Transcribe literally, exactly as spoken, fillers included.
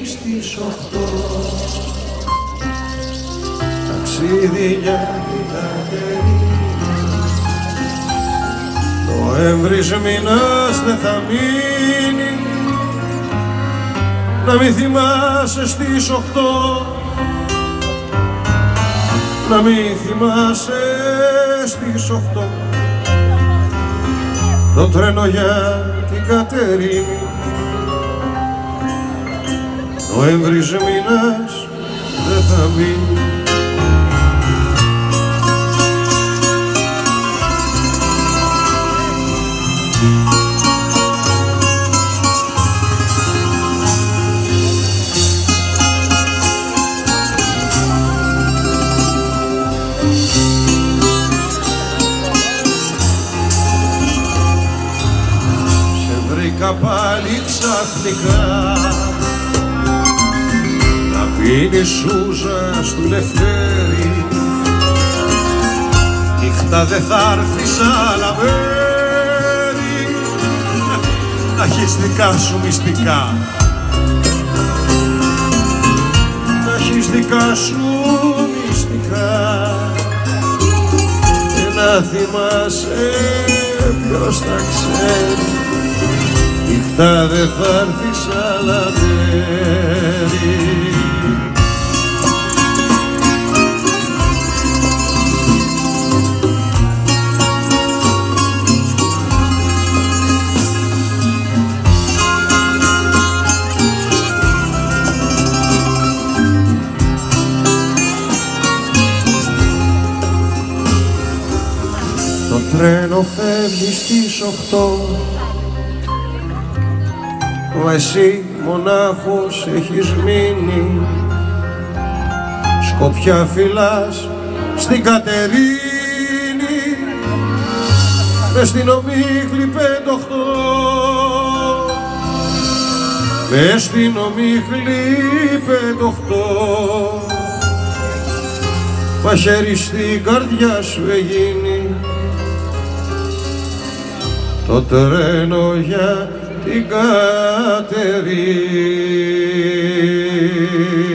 στις οχτώ. Ταξίδι για την Κατερίνα, Νοέμβρης μήνας δεν θα μείνει, να μη θυμάσαι στις οχτώ, να μη θυμάσαι στις οχτώ, το τρένο για την Κατερίνη. Νοέμβρης μήνας δεν θα μείνει. Βρήκα πάλι ξαφνικά να πίνει σούζα στου Λευτέρη, νύχτα δε θα έρθει σ' άλλα μέρη, να έχεις δικά σου μυστικά, να έχεις δικά σου μυστικά και να θυμάσαι ποιος τα ξέρει, νύχτα δε θα έρθει σ' άλλα μέρη. Το τρένο φεύγει στις οχτώ, μα εσύ μονάχος έχεις μείνει, σκοπιά φυλάς στην Κατερίνη, μες στην ομίχλη πεντοχτώ, μες στην ομίχλη πεντοχτώ, μαχαίρι στην καρδιά σου εγίνει, το τρένο για την Κατερίνη.